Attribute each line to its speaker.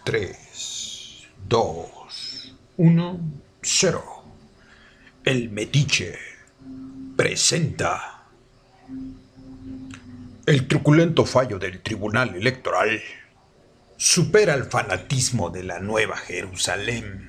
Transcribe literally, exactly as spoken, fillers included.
Speaker 1: tres, dos, uno, cero. El Metiche presenta el truculento fallo del Tribunal Electoral. Supera el fanatismo de la Nueva Jerusalén.